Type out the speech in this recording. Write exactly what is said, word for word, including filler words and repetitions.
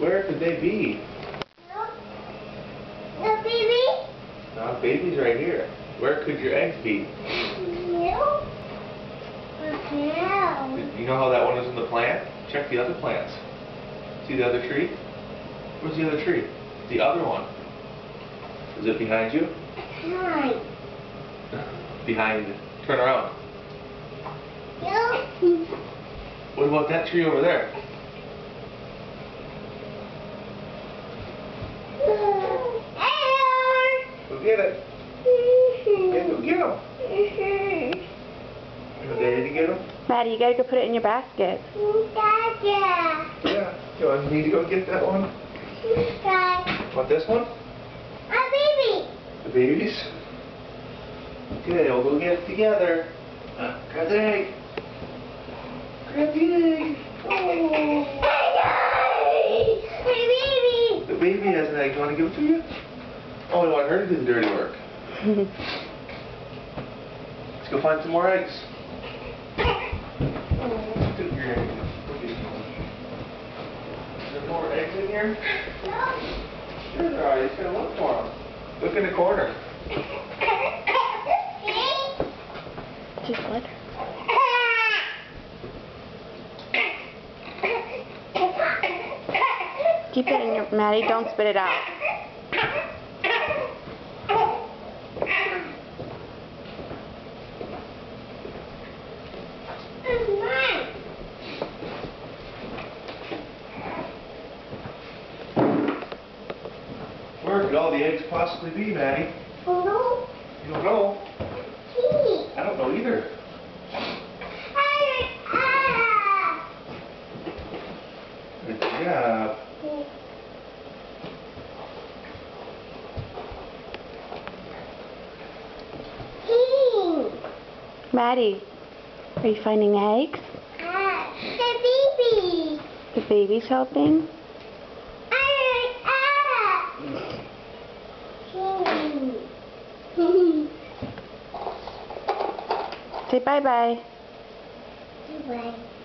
Where could they be? No. No baby? No, baby's right here. Where could your eggs be? No. No. You know how that one is in the plant? Check the other plants. See the other tree? Where's the other tree? The other one. Is it behind you? Hi. Behind you. Turn around. No. What about that tree over there? Go get it. Yeah, go get him. You ready to get him? Maddie, you gotta go put it in your basket. Dada. Yeah. You need to go get that one? Okay. Want this one? A baby. The babies? Okay, we'll go get it together. Uh, grab the egg. Grab the egg. Oh. My baby. The baby has an egg. You want to give it to you? Oh, you want her to do the dirty work. Let's go find some more eggs. Took your egg. Is there more eggs in here? No. Sure there are. You just gotta look for them. Look in the corner. Just let her. Keep it in your, Maddie, don't spit it out. Where could all the eggs possibly be, Maddie? No. You don't know? I don't know either. Good job. Maddie, are you finding eggs? Uh, the baby. The baby's helping? Say bye-bye. Bye.